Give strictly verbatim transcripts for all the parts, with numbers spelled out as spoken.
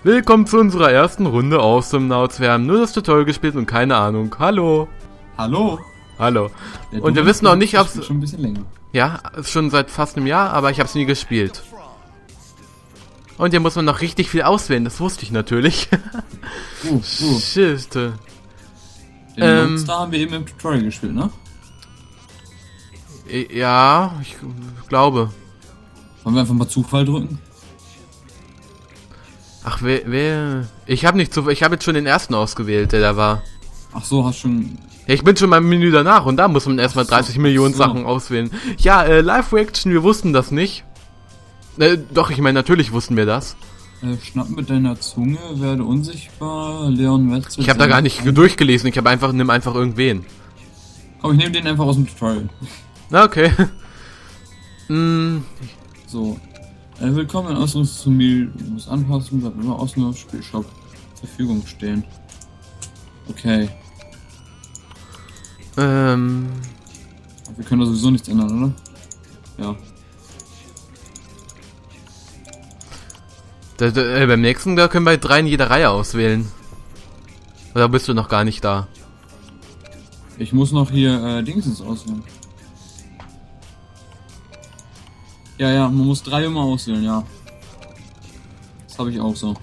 Willkommen zu unserer ersten Runde Awesome-Nauts. Wir haben nur das Tutorial gespielt und keine Ahnung. Hallo. Hallo. Hallo. Ja, und wir wissen noch nicht, ob es... schon ein bisschen länger. Ja, ist schon seit fast einem Jahr, aber ich habe es nie gespielt. Und hier muss man noch richtig viel auswählen, das wusste ich natürlich. Uh, uh. Shit. Den Ähm. Monster haben wir eben im Tutorial gespielt, ne? Ja, ich glaube. Wollen wir einfach mal Zufall drücken? Ach, wer... wer ich habe nicht so... Ich habe jetzt schon den ersten ausgewählt, der da war. Ach so, hast schon... Ja, ich bin schon beim Menü danach und da muss man erstmal Ach so, dreißig Millionen ach so. Sachen auswählen. Ja, äh, Live-Reaction, wir wussten das nicht. Äh, doch, ich meine, natürlich wussten wir das. Äh, schnapp mit deiner Zunge, werde unsichtbar, Leon Metzel... Ich habe da gar nicht durchgelesen, ich habe einfach, nimm einfach irgendwen. Komm, ich nehme den einfach aus dem Tutorial. Na, okay. mm, So. Äh, willkommen in Ausrüstungsmobil. Du musst anpassen, bleibt immer außen auf Spielshop zur Verfügung stehen. Okay. ähm... Wir können da sowieso nichts ändern, oder? Ja. Da, da, äh, beim nächsten, da können wir drei in jeder Reihe auswählen. Oder bist du noch gar nicht da? Ich muss noch hier äh, Dingsens auswählen. Ja, ja, man muss drei immer auswählen, ja. Das habe ich auch so.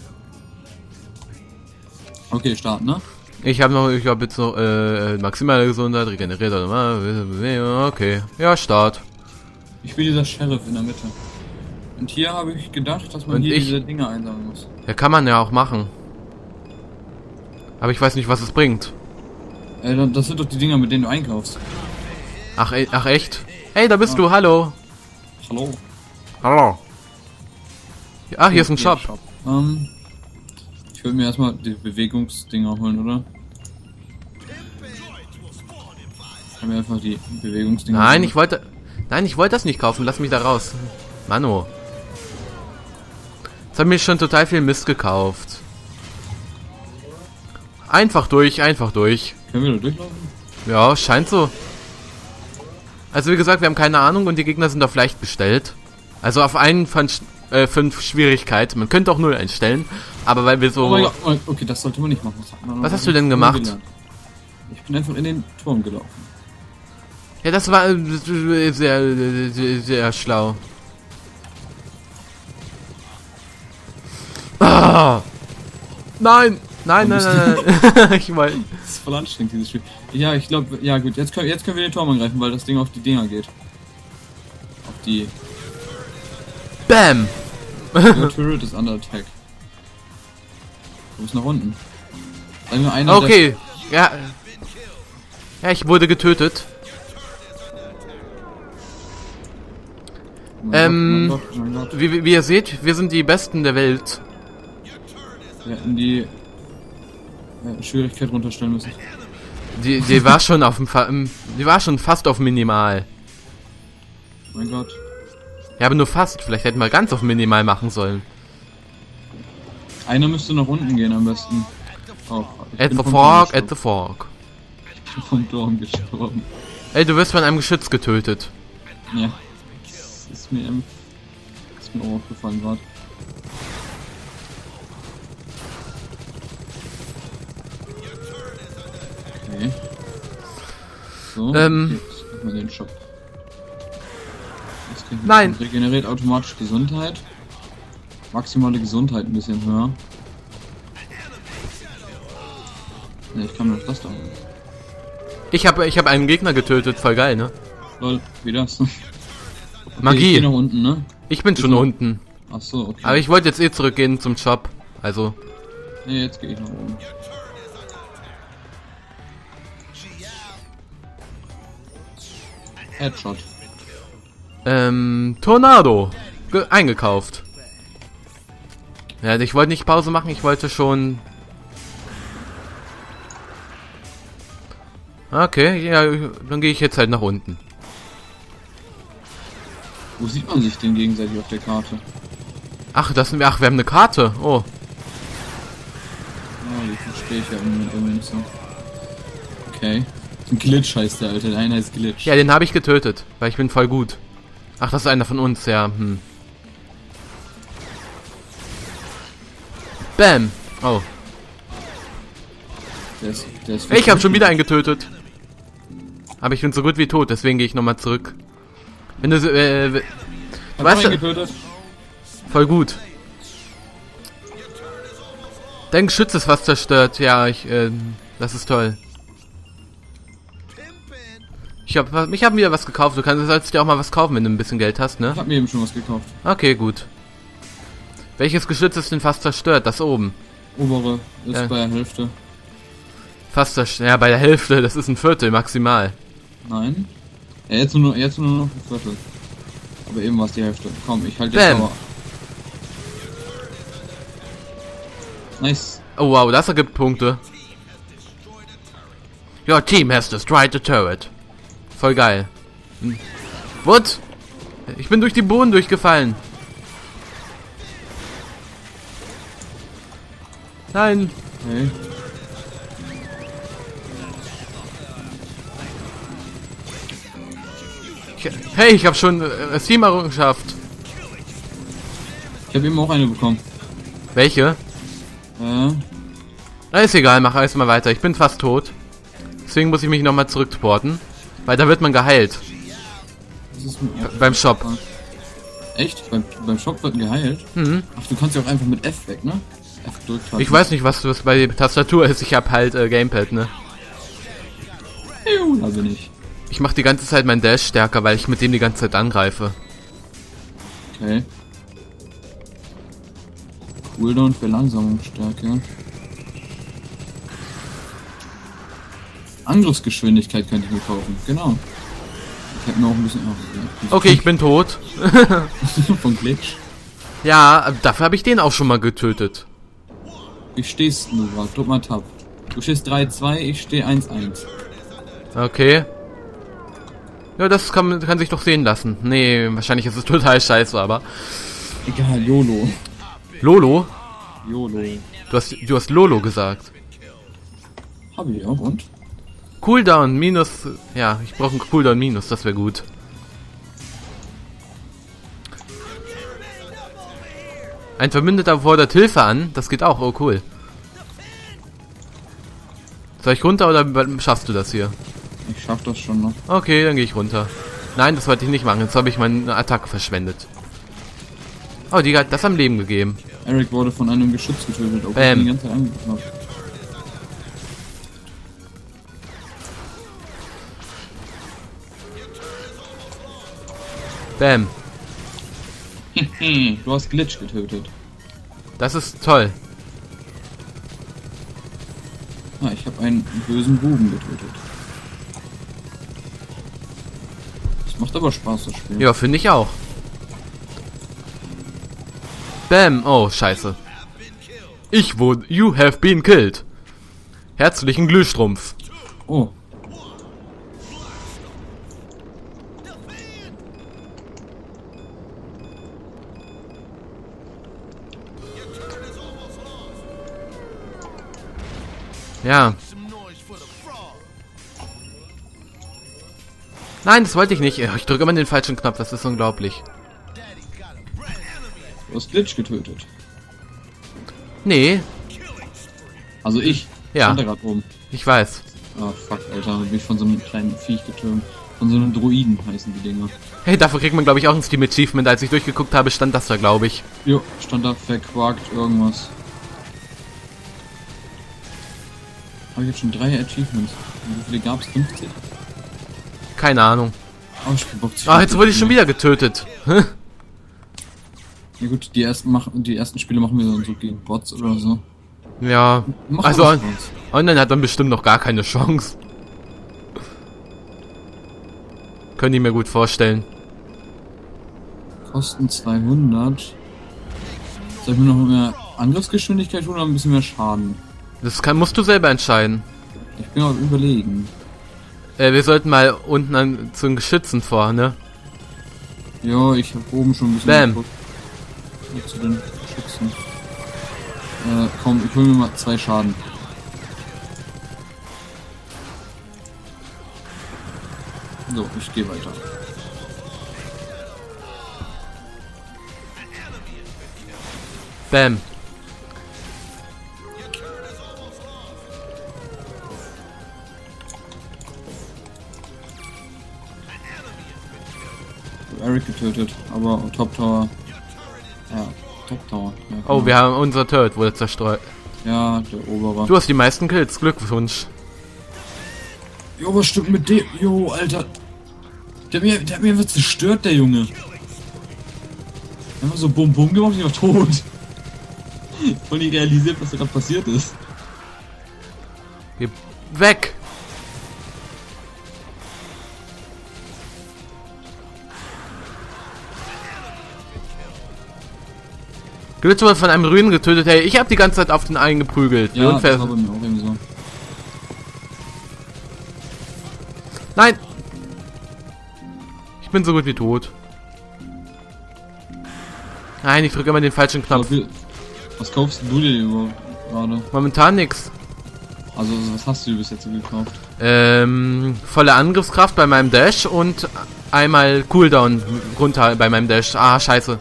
Okay, starten, ne? Ich habe noch, ich habe jetzt noch äh, maximale Gesundheit, regeneriert oder mal. Okay, ja, Start. Ich will dieser Sheriff in der Mitte. Und hier habe ich gedacht, dass man Und hier ich- diese Dinger einsammeln muss. Ja, kann man ja auch machen. Aber ich weiß nicht, was es bringt. Äh, das sind doch die Dinger, mit denen du einkaufst. Ach, e ach echt? Hey, da bist Ja. du, hallo. Hallo. Hallo. Ach, hier ist ein Okay, Shop. Ähm, ich würde mir erstmal die Bewegungsdinger holen, oder? Ich habe mir einfach die Bewegungsdinger Nein, holen. ich wollte... Nein, ich wollte das nicht kaufen. Lass mich da raus. Mano. Jetzt haben mir schon total viel Mist gekauft. Einfach durch, einfach durch. Können wir da durchlaufen? Ja, scheint so. Also wie gesagt, wir haben keine Ahnung und die Gegner sind auf leicht gestellt. Also auf einen von Sch äh, fünf Schwierigkeit. Man könnte auch null einstellen. Aber weil wir so... Oh mein Gott, oh, okay, das sollte man nicht machen. Das hat man Was noch hast du denn nicht gemacht? gelernt. Ich bin einfach in den Turm gelaufen. Ja, das war äh, sehr, sehr, sehr, sehr schlau. Ah! Nein! Nein, nein, nein, nein. Ich wollte... Das ist voll anstrengend, dieses Spiel. Ja, ich glaube, ja gut, jetzt können, jetzt können wir den Turm angreifen, weil das Ding auf die Dinger geht. Auf die... Bam! Your turret is under attack. Du bist nach unten. Sagen wir einer, Okay, ja. Ja, ich wurde getötet. Der, Ähm, oh mein Gott, oh mein Gott. Wie, wie wie ihr seht, wir sind die Besten der Welt. Wir hätten die äh, Schwierigkeit runterstellen müssen. Die, die war schon auf dem, Fa im- die war schon fast auf Minimal. Oh mein Gott. Ja, aber nur fast. Vielleicht hätten wir ganz auf Minimal machen sollen. Einer müsste nach unten gehen am besten. Oh, ich At bin the vom fork, Turm at the fork. gestorben. Ich bin vom Turm gestorben. Ey, du wirst von einem Geschütz getötet. Ja. Das ist mir, im- ist mir auch aufgefallen gerade. Okay. So, Ähm. jetzt öffnen wir den Shop. Jetzt kriegen wir- Nein. Regeneriert automatisch Gesundheit. Maximale Gesundheit ein bisschen höher. Ne, ich kann mir das da holen. Ich habe ich hab einen Gegner getötet. Voll geil, ne? Lol, wie das? Okay, Magie. Ich geh nach unten, ne? Ich bin schon so. unten. Ach so, okay. Aber ich wollte jetzt eh zurückgehen zum Shop. Also, Nee, jetzt gehe ich nach oben. Headshot. ähm, Tornado. Ge eingekauft. Ja, ich wollte nicht Pause machen, ich wollte schon... Okay, ja, dann gehe ich jetzt halt nach unten. Wo sieht man sich denn gegenseitig auf der Karte? Ach, das sind wir... Ach, wir haben eine Karte. Oh. Ja, die verstehe ich ja im Moment irgendwie nicht so. Okay. Ein Glitch heißt der, Alter. Der eine heißt Glitch. Ja, den habe ich getötet, weil ich bin voll gut. Ach, das ist einer von uns, ja. Hm. Bam. Oh. Der ist, der ist Ich habe schon wieder einen getötet. Aber ich bin so gut wie tot, deswegen gehe ich nochmal zurück. Wenn du... Äh, du weißt ja... Voll gut. Dein Geschütz ist fast zerstört. Ja, ich... Äh, das ist toll. Ich habe ich hab wieder was gekauft. Du kannst, sollst dir auch mal was kaufen, wenn du ein bisschen Geld hast, ne? Ich habe mir eben schon was gekauft. Okay, gut. Welches Geschütz ist denn fast zerstört? Das oben. Obere ist Ja. bei der Hälfte. Fast zerstört. Ja, bei der Hälfte. Das ist ein Viertel maximal. Nein. Ja, jetzt nur, noch, jetzt nur noch ein Viertel. Aber eben war es die Hälfte. Komm, ich halte Bam. jetzt aber. Nice. Oh wow, das ergibt Punkte. Your team has destroyed the turret. Voll geil. Hm. What? Ich bin durch die Boden durchgefallen. Nein. Hey. Ich, hey, ich habe schon äh, Teamerrungenschaft. Ich habe eben auch eine bekommen. Welche? Äh, Na, ist egal, mach erstmal weiter. Ich bin fast tot. Deswegen muss ich mich nochmal zurückporten. Weil da wird man geheilt. das ist mir auch Beim Shop. Echt? Beim, beim Shop wird geheilt? Mhm. Ach, du kannst ja auch einfach mit F weg, ne? F gedrückt halten. Ich weiß nicht, was das bei der Tastatur ist. Ich habe halt äh, Gamepad, ne? Da bin ich. Ich mache die ganze Zeit meinen Dash stärker, weil ich mit dem die ganze Zeit angreife. Okay. Cooldown Verlangsamungsstärke. Angriffsgeschwindigkeit könnte ich mir kaufen. Genau. Ich hätte mir auch ein bisschen... Oh, Okay, ich bin tot. Von Glitch. Ja, dafür habe ich den auch schon mal getötet. Wie stehst du gerade? Drück mal Tab. Du stehst drei zwei, ich stehe eins eins. Okay. Ja, das kann, kann sich doch sehen lassen. Nee, wahrscheinlich ist es total scheiße, aber... Egal, YOLO. Lolo? YOLO. Du hast, du hast Lolo gesagt. Hab ich auch, und? Cooldown minus... Ja, ich brauche einen Cooldown minus, das wäre gut. Ein Verbündeter fordert Hilfe an, das geht auch, oh cool. Soll ich runter oder schaffst du das hier? Ich schaff das schon noch. Okay, dann gehe ich runter. Nein, das wollte ich nicht machen, jetzt habe ich meine Attacke verschwendet. Oh, die hat das am Leben gegeben. Eric wurde von einem Geschütz getötet, obwohl Bam. ich ihn die ganze Zeit angegriffen habe. Bam. Du hast Glitch getötet. Das ist toll. Ah, ich habe einen bösen Buben getötet. Das macht aber Spaß, das Spiel. Ja, finde ich auch. Bam. Oh, scheiße. Ich wurde... You have been killed. Herzlichen Glühstrumpf. Oh. Ja. Nein, das wollte ich nicht. Ich drücke immer den falschen Knopf, das ist unglaublich. Du hast Glitch getötet. Nee, Also ich. Ja. Stand da grad oben. ich weiß. Ah, fuck, Alter. Hab mich von so einem kleinen Viech getötet. Von so einem Druiden heißen die Dinger. Hey, dafür kriegt man, glaube ich, auch ein Steam Achievement. Als ich durchgeguckt habe, stand das da, glaube ich. Jo, stand da verquakt irgendwas. Habe ich jetzt schon drei Achievements. Und wie viele gab's? fünfzig? Keine Ahnung. Oh, ich hab Bock zu Ah, jetzt wurde ich schon wieder getötet. Ja gut, die ersten, machen, die ersten Spiele machen wir dann so gegen Bots oder so. Ja, Macht also aber on Spaß. online hat man bestimmt noch gar keine Chance. Können die mir gut vorstellen. Kosten zweihundert. Soll ich mir noch mehr Angriffsgeschwindigkeit tun oder ein bisschen mehr Schaden? Das kann, musst du selber entscheiden. Ich bin auch überlegen. Äh, wir sollten mal unten an, zu den Geschützen vor, ne? Ja, ich habe oben schon ein bisschen Bam. geguckt. Hier zu den Schützen. Äh, komm, ich hol mir mal zwei Schaden. So, ich gehe weiter. Bam. habe Eric getötet, aber Top Tower. Ja, Top Tower. Ja, Oh, genau. wir haben unser Turret wurde zerstreut. Ja, der Obere. Du hast die meisten Kills, Glückwunsch. Jo, was stimmt mit dem? Jo, Alter. Der hat mir, der hat mir einfach zerstört, der Junge. Einfach so Bum Bum gemacht, ich war tot. Voll nicht realisiert, was da gerade passiert ist. Geh weg! Glitch wurde von einem Ruinen getötet, hey, ich hab die ganze Zeit auf den einen geprügelt. Ja, Unfair. das war bei mir auch irgendwie so. Nein! Ich bin so gut wie tot. Nein, ich drücke immer den falschen Knopf. Was kaufst du dir überhaupt gerade? Momentan nix. Also, was hast du dir bis jetzt so gekauft? Ähm, volle Angriffskraft bei meinem Dash und einmal Cooldown runter bei meinem Dash. Ah, scheiße.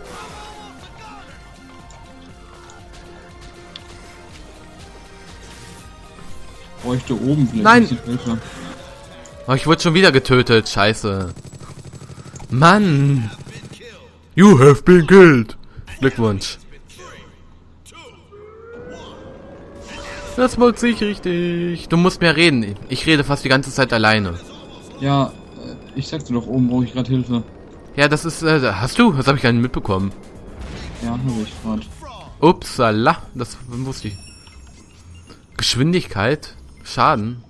Bräuchte oben vielleicht Nein. ein bisschen Hilfe. Oh, ich wurde schon wieder getötet. Scheiße. Mann. You have been killed. Glückwunsch. Das macht sich richtig. Du musst mehr reden. Ich rede fast die ganze Zeit alleine. Ja, äh, ich sagte doch, oben brauche ich gerade Hilfe. Ja, das ist... Äh, hast du? Das habe ich gar nicht mitbekommen. Ja, habe ich gerade. Upsala. Das wusste ich. Geschwindigkeit. Schaden.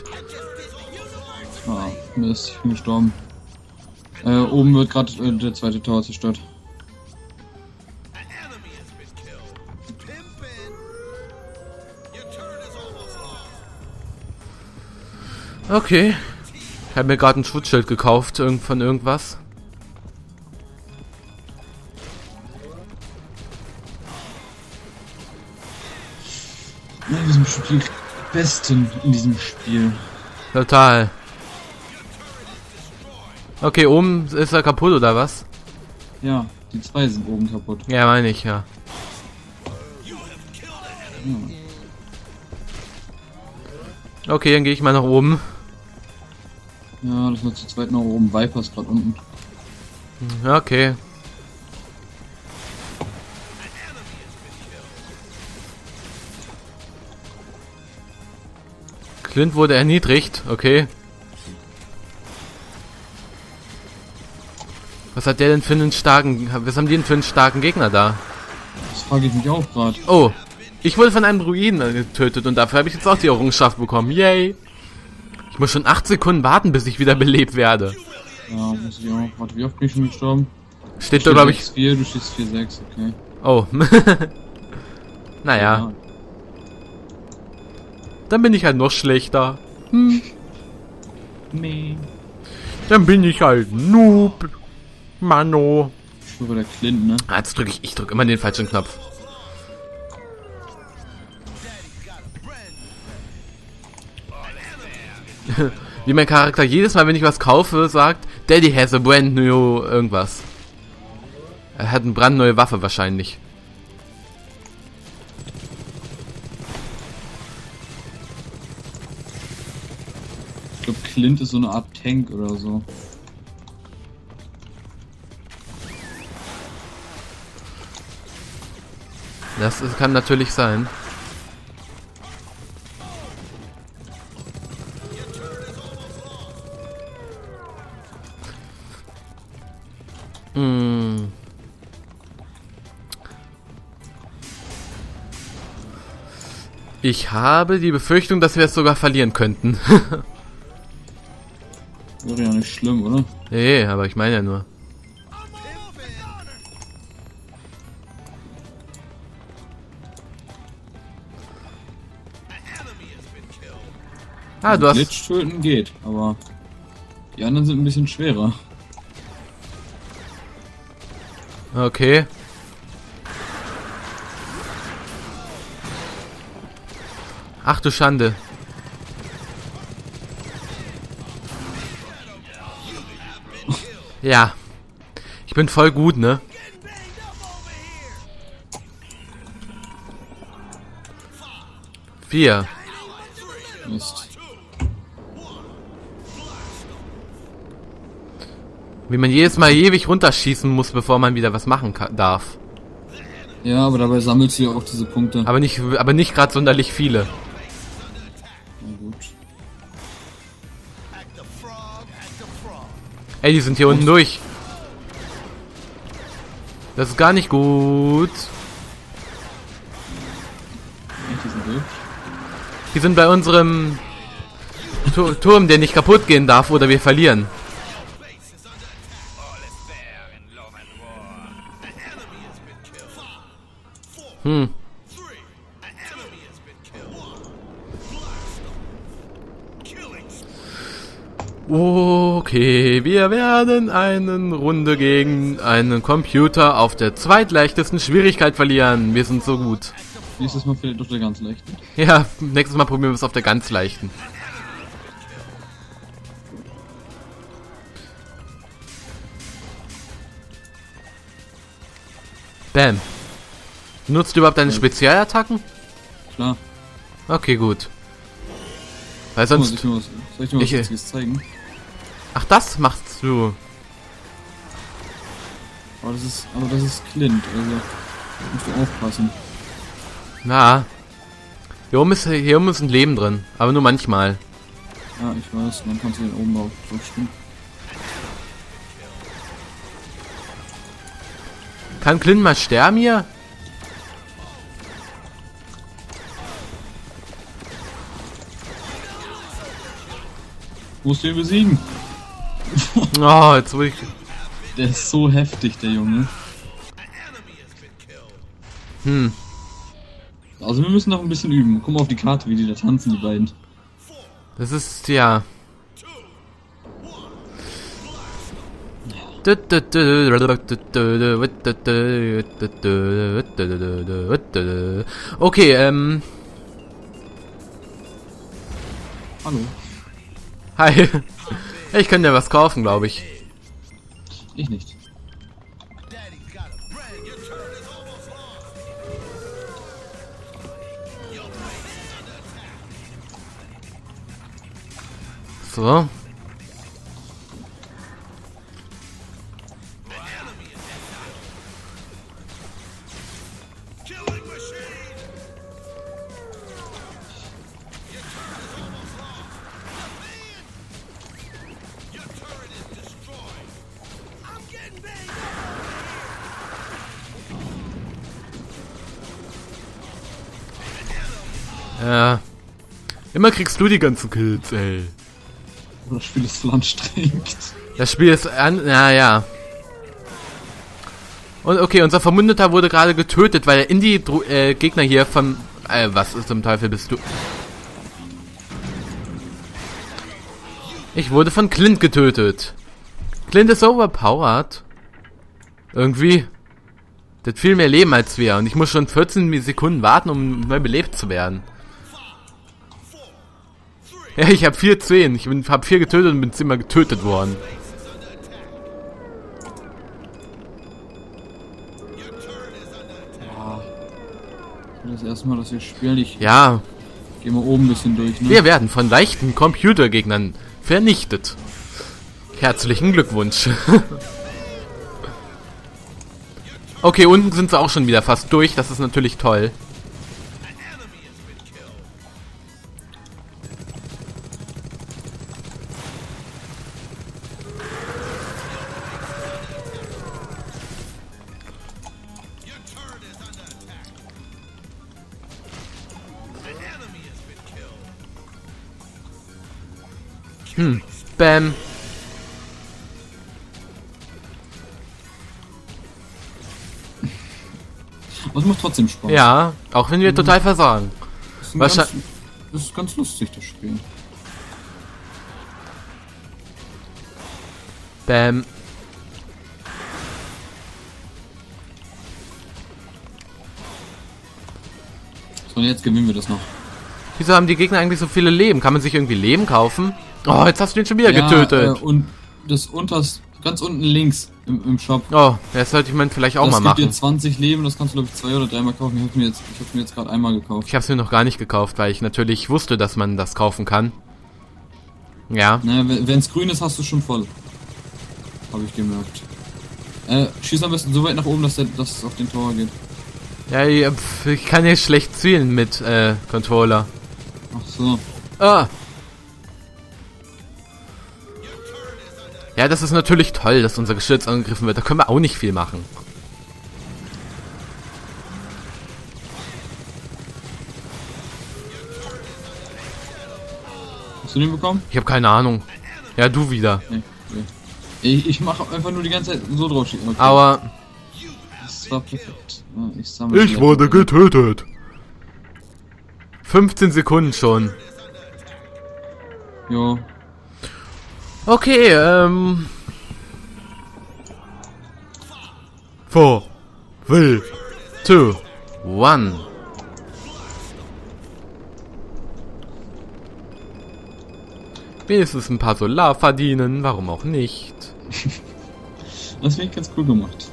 Ah, Mist, ich bin gestorben. Äh, oben wird gerade äh, der zweite Tower zerstört. Okay. Ich habe mir gerade ein Schutzschild gekauft irgend von irgendwas. In diesem Spiel besten in diesem Spiel. Total. Okay, oben ist er kaputt oder was? Ja, die zwei sind oben kaputt. Ja, meine ich, ja. Okay, dann gehe ich mal nach oben. Ja, das war zu zweit nach oben. Viper ist gerade unten. Ja, okay. Clint wurde erniedrigt, okay. Was hat der denn für einen starken... Was haben die denn für einen starken Gegner da? Das frage ich mich auch gerade. Oh, ich wurde von einem Druiden getötet und dafür habe ich jetzt auch die Errungenschaft bekommen. Yay! Ich muss schon acht Sekunden warten, bis ich wieder belebt werde. Ja, muss ich auch. Warte, wie oft bin ich schon gestorben? Steht da, glaube ich... vier, du stehst vier sechs, okay. Oh. Naja, Ja. dann bin ich halt noch schlechter. Hm. Nee. Dann bin ich halt Noob. Mano. Ich war der Clint, ne? Ah, jetzt drücke ich... Ich drücke immer den falschen Knopf. Wie mein Charakter jedes Mal, wenn ich was kaufe, sagt, Daddy has a brand new irgendwas. Er hat eine brandneue Waffe wahrscheinlich. Ich glaube, Clint ist so eine Art Tank oder so. Das ist, kann natürlich sein. Hm. Ich habe die Befürchtung, dass wir es sogar verlieren könnten. Wäre ja nicht schlimm, oder? Nee, aber ich meine ja nur. Ah, du hast... Glitch töten geht, aber die anderen sind ein bisschen schwerer. Okay. Ach du Schande. Ja. Ich bin voll gut, ne? Vier. Mist. Wie man jedes Mal ewig runterschießen muss, bevor man wieder was machen kann, darf. Ja, aber dabei sammelst du ja auch diese Punkte. Aber nicht, aber nicht gerade sonderlich viele. Na gut. Ey, die sind hier unten durch. Das ist gar nicht gut. Echt, die sind durch? Die sind bei unserem Tu- Turm, der nicht kaputt gehen darf, oder wir verlieren. Hm. Okay, wir werden eine Runde gegen einen Computer auf der zweitleichtesten Schwierigkeit verlieren. Wir sind so gut. Nächstes Mal vielleicht doch der ganz leichte. Ja, nächstes Mal probieren wir es auf der ganz leichten. Bam. Nutzt du überhaupt deine Spezialattacken? Klar. Okay, gut. Weil Guck mal, sonst... soll ich dir was, soll ich dir was Ich- Witziges zeigen? Ach, das machst du. Aber das ist, aber das ist Clint, also musst du aufpassen. Na. Hier oben ist, hier oben ist ein Leben drin. Aber nur manchmal. Ja, ich weiß, dann kannst du den oben auch drücken. Kann Clint mal sterben hier? Musst du ihn besiegen. Oh, jetzt will ich... Der ist so heftig, der Junge. Hm. Also wir müssen noch ein bisschen üben. Guck mal auf die Karte, wie die da tanzen, die beiden. Das ist, ja... Okay, ähm... Hallo. Hi. Ich kann dir was kaufen, glaube ich. Ich nicht. So. Ja. Immer kriegst du die ganzen Kills, ey. Aber das Spiel ist so anstrengend. Das Spiel ist an... Ja, ja. Und okay, unser Vermundeter wurde gerade getötet, weil der Indie-Gegner hier von... Äh, was ist zum Teufel bist du? Ich wurde von Clint getötet. Clint ist overpowered. Irgendwie. Der hat viel mehr Leben als wir. Und ich muss schon vierzehn Sekunden warten, um neu belebt zu werden. Ja, ich habe vier zehn. Ich bin, hab vier getötet und bin zehnmal getötet worden. Ja. Das ist das erste Mal, dass wir spielen. Ich Ja, gehe mal oben ein bisschen durch, ne? wir werden von leichten Computergegnern vernichtet. Herzlichen Glückwunsch. Okay, unten sind sie auch schon wieder fast durch. Das ist natürlich toll. Hm, bam. Aber es macht trotzdem Spaß. Ja, auch wenn wir total versagen. Das ist, ein Was ganz, scha- das ist ganz lustig, das Spiel. Bam. So, und jetzt gewinnen wir das noch. Wieso haben die Gegner eigentlich so viele Leben? Kann man sich irgendwie Leben kaufen? Oh, jetzt hast du ihn schon wieder Ja, getötet. Äh, und das unterst, ganz unten links im, im Shop. Oh, das sollte ich mir vielleicht auch das mal gibt machen. dir zwanzig Leben, das kannst du glaube ich zwei oder dreimal kaufen. Ich hab's mir jetzt, ich hab's mir jetzt gerade einmal gekauft. Ich habe es mir noch gar nicht gekauft, weil ich natürlich wusste, dass man das kaufen kann. Ja. Naja, wenn es grün ist, hast du schon voll. Habe ich gemerkt. Äh, schieß am besten so weit nach oben, dass, der, dass es auf den Tower geht. Ja, ja, pf, ich kann hier schlecht zielen mit äh, Controller. Ach so. Ah! Ja, das ist natürlich toll, dass unser Geschütz angegriffen wird. Da können wir auch nicht viel machen. Hast du den bekommen? Ich habe keine Ahnung. Ja, du wieder. Nee, nee. Ich, ich mache einfach nur die ganze Zeit so drauf schießen. Okay. Aber... Das war perfekt. Ja, ich sammle Ich wurde getötet. fünfzehn Sekunden schon. Jo. Okay, ähm... Four, three, two, one. Wenigstens ein paar Solar verdienen, warum auch nicht? Das finde ich ganz cool gemacht.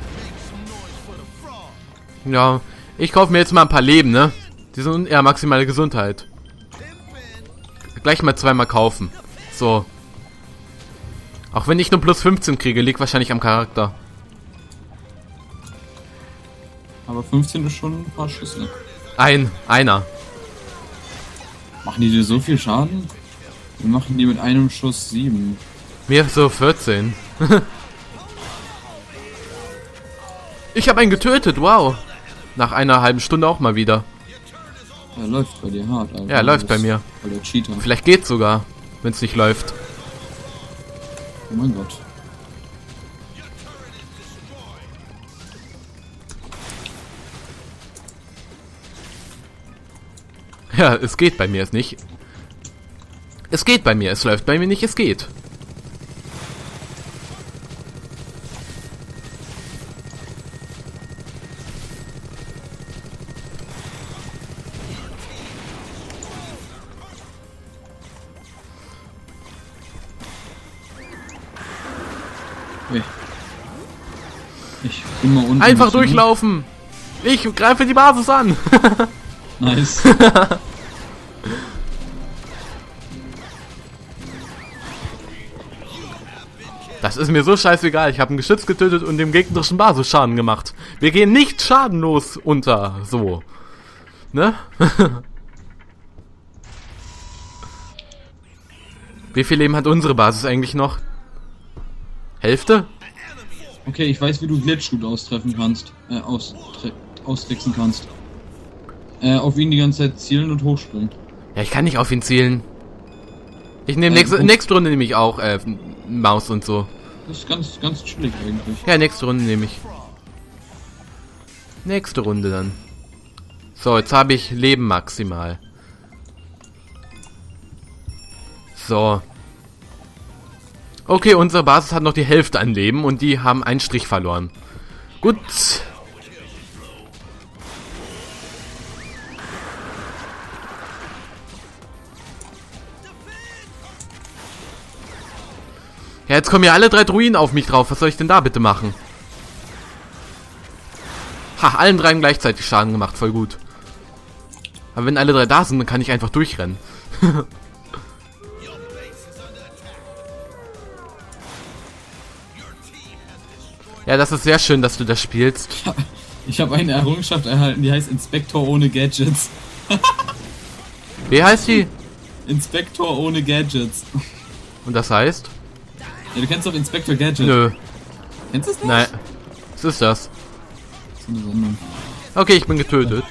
Ja, ich kaufe mir jetzt mal ein paar Leben, ne? Die sind eher maximale Gesundheit. Gleich mal zweimal kaufen. So. Auch wenn ich nur plus fünfzehn kriege, liegt wahrscheinlich am Charakter. Aber fünfzehn ist schon ein paar Schüsse. Ein, einer. Machen die dir so viel Schaden? Wir machen die mit einem Schuss sieben. Mir so vierzehn. Ich habe einen getötet, wow. Nach einer halben Stunde auch mal wieder. Ja, läuft bei dir hart, Alter. Ja, läuft bei mir. Voll der Cheater. Vielleicht geht's sogar, wenn es nicht läuft. Oh mein Gott. Ja, es geht bei mir, es nicht. Es geht bei mir, es läuft bei mir nicht, es geht. Okay. Ich bin mal unten. Einfach durchlaufen. Ich greife die Basis an. Nice. Das ist mir so scheißegal. Ich habe ein Geschütz getötet und dem gegnerischen Basis Schaden gemacht. Wir gehen nicht schadenlos unter. So. Ne? Wie viel Leben hat unsere Basis eigentlich noch? Hälfte? Okay, ich weiß, wie du Glitchshoot austreffen kannst. Äh, aus, austricksen kannst. Äh, auf ihn die ganze Zeit zielen und hochspringen. Ja, ich kann nicht auf ihn zielen. Ich nehme Äh, nächste, nächste Runde nehme ich auch äh, Maus und so. Das ist ganz, ganz chillig eigentlich. Ja, nächste Runde nehme ich. Nächste Runde dann. So, jetzt habe ich Leben maximal. So. Okay, unsere Basis hat noch die Hälfte an Leben und die haben einen Strich verloren. Gut. Ja, jetzt kommen ja alle drei Druiden auf mich drauf. Was soll ich denn da bitte machen? Ha, allen dreien gleichzeitig Schaden gemacht. Voll gut. Aber wenn alle drei da sind, dann kann ich einfach durchrennen. Ja, das ist sehr schön, dass du das spielst. Ich habe eine Errungenschaft erhalten, die heißt Inspektor ohne Gadgets. Wie heißt die? Inspektor ohne Gadgets. Und das heißt? Ja, du kennst doch Inspektor Gadget. Nö. Kennst du das nicht? Nein. Was ist das? Das ist eine Sendung. Okay, ich bin getötet.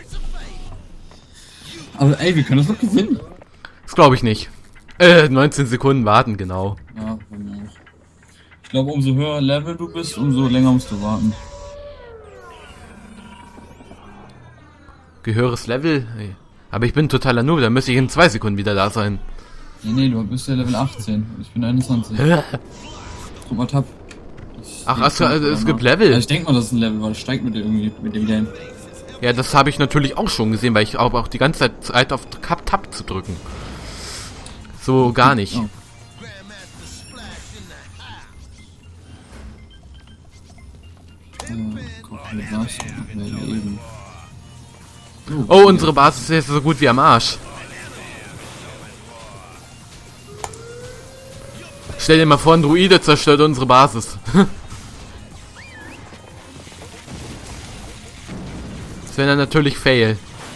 Aber ey, wir können das doch gewinnen. Das glaube ich nicht. Äh, neunzehn Sekunden warten, genau. Ja, bei mir auch. Ich glaube, umso höher Level du bist, umso länger musst du warten. Gehöriges Level? Ey. Aber ich bin ein totaler Noob, da müsste ich in zwei Sekunden wieder da sein. Nee, nee, du bist ja Level achtzehn. Ich bin einundzwanzig. Guck mal, Tab. Ich Ach, denk also, mal, also, es oder? gibt Level. Also ich denke mal, das ist ein Level, weil es steigt mit dir irgendwie, mit dem Game. Ja, das habe ich natürlich auch schon gesehen, weil ich auch, auch die ganze Zeit Zeit auf Tab, Tab zu drücken. So gar nicht. Oh. Äh, guck, mit was? Mehr Leben. Oh, unsere Basis ist jetzt so gut wie am Arsch. Stell dir mal vor, ein Druide zerstört unsere Basis. Das wäre dann natürlich fail.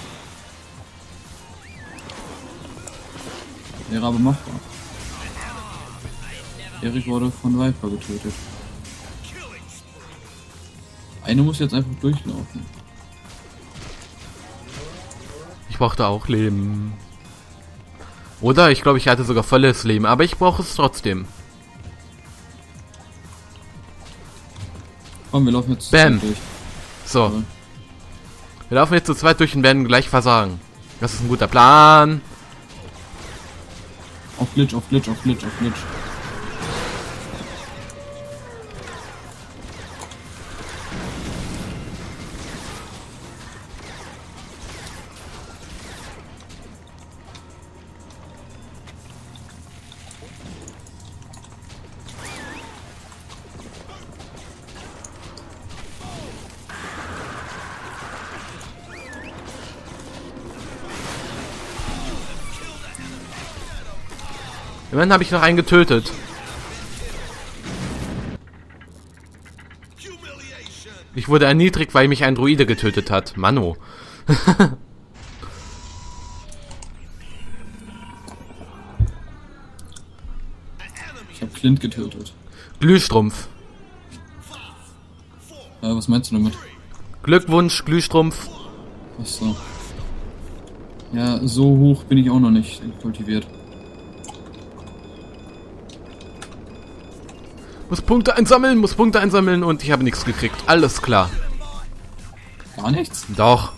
Wäre aber machbar. Erik wurde von Viper getötet. Eine muss jetzt einfach durchlaufen. Ich brauchte auch Leben. Oder? Ich glaube, ich hatte sogar volles Leben, aber ich brauche es trotzdem. Komm, wir laufen jetzt Bam. durch. So. Ja. Wir laufen jetzt zu zweit durch und werden gleich versagen. Das ist ein guter Plan. Auf Glitch, auf Glitch, auf Glitch, auf Glitch. Immerhin habe ich noch einen getötet. Ich wurde erniedrigt, weil mich ein Druide getötet hat. Mano. Ich habe Clint getötet. Glühstrumpf. Äh, was meinst du damit? Glückwunsch, Glühstrumpf. Achso. Ja, so hoch bin ich auch noch nicht kultiviert. Muss Punkte einsammeln, muss Punkte einsammeln und ich habe nichts gekriegt. Alles klar. Gar nichts? Doch.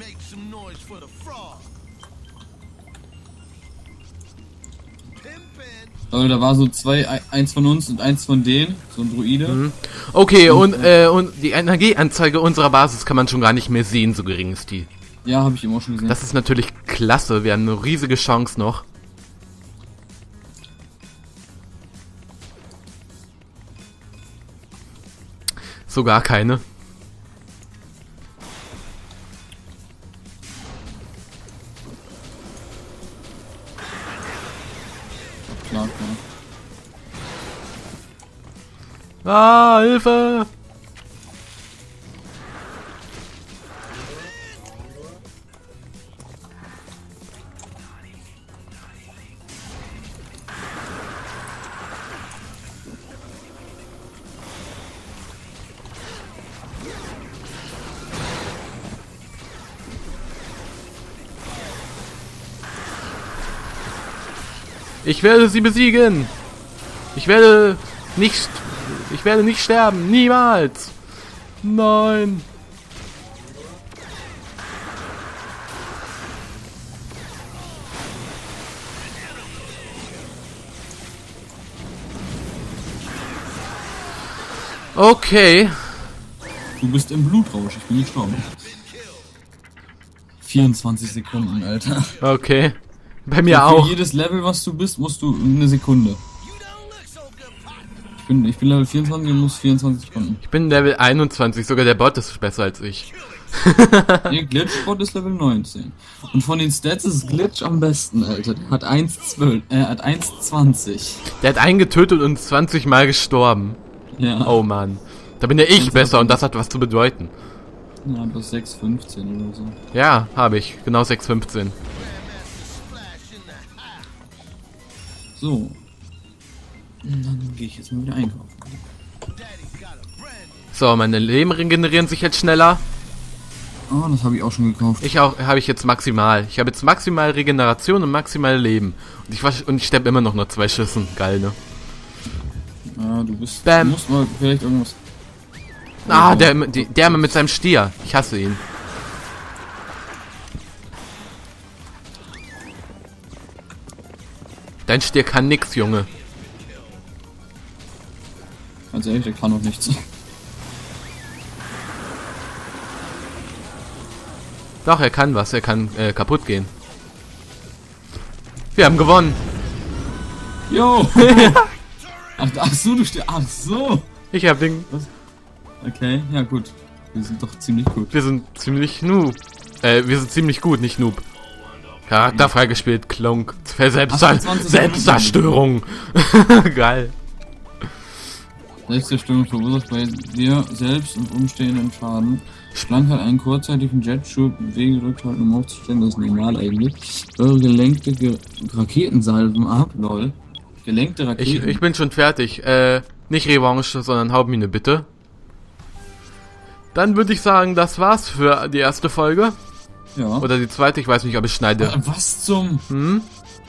Also da war so zwei, eins von uns und eins von denen, so ein Druide. Mhm. Okay, und, äh, und die Energieanzeige unserer Basis kann man schon gar nicht mehr sehen, so gering ist die. Ja, habe ich eben auch schon gesehen. Das ist natürlich klasse, wir haben eine riesige Chance noch. So gar keine. Klar, klar. Ah, Hilfe! Ich werde sie besiegen. Ich werde nicht... Ich werde nicht sterben. Niemals. Nein. Okay. Du bist im Blutrausch, ich bin gestorben. vierundzwanzig Sekunden, Alter. Okay. Bei mir Für auch. jedes Level, was du bist, musst du eine Sekunde. Ich bin, ich bin Level vierundzwanzig und muss vierundzwanzig Sekunden. Ich bin Level einundzwanzig. Sogar der Bot ist besser als ich. Der Glitchbot ist Level neunzehn. Und von den Stats ist Glitch am besten, Alter. Der hat eins Komma zwölf, äh, hat eins Komma zwanzig. Der hat einen getötet und zwanzig Mal gestorben. Ja. Oh Mann. Da bin ja ich besser und das hat was zu bedeuten. Ja, bis sechs Komma fünfzehn oder so. Ja, habe ich. Genau sechs Komma fünfzehn. So. Und dann gehe ich jetzt mal wieder einkaufen. So, meine Leben regenerieren sich jetzt schneller. Oh, das habe ich auch schon gekauft. Ich auch habe ich jetzt maximal. Ich habe jetzt maximal Regeneration und maximal Leben. Und ich wasch- und ich sterbe immer noch nur zwei Schüssen. Geil, ne? Ja, du bist. Bam. Du musst mal vielleicht irgendwas. Ah, der, die, der mit seinem Stier. Ich hasse ihn. Dein Stier kann nix, Junge. Ganz ehrlich, der kann auch nichts. Doch, er kann was. Er kann äh, kaputt gehen. Wir haben gewonnen. Jo! ach, ach so, du stehst. Ach so! Ich hab den... Okay, ja gut. Wir sind doch ziemlich gut. Wir sind ziemlich noob. Äh, wir sind ziemlich gut, nicht noob. Charakter freigespielt, Klunk. Selbst Ach, zwanzig Selbstzerstörung. Geil. Selbstzerstörung verursacht bei dir selbst und umstehenden Schaden. Schlank hat einen kurzzeitigen Jetschub, Wegerückhalt, um aufzustellen, das ist normal eigentlich. Eure gelenkte Ge Raketensalven ab, lol. Gelenkte Raketen. Ich, ich bin schon fertig. Äh, nicht Revanche, sondern Hauptmine, bitte. Dann würde ich sagen, das war's für die erste Folge. Ja. Oder die zweite, ich weiß nicht, ob ich schneide. Was zum... Hm?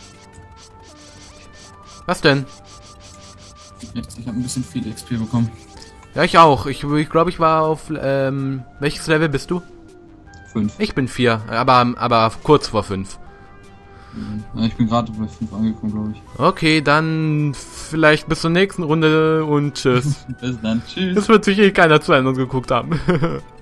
Was denn? Jetzt, ich habe ein bisschen viel X P bekommen. Ja, ich auch. Ich glaube, ich, glaub, ich war auf... Ähm, welches Level bist du? Fünf. Ich bin vier, aber, aber kurz vor fünf. Ja, ich bin gerade bei fünf angekommen, glaube ich. Okay, dann vielleicht bis zur nächsten Runde und tschüss. Bis dann, tschüss. Das wird sich eh keiner zu Ende geguckt haben.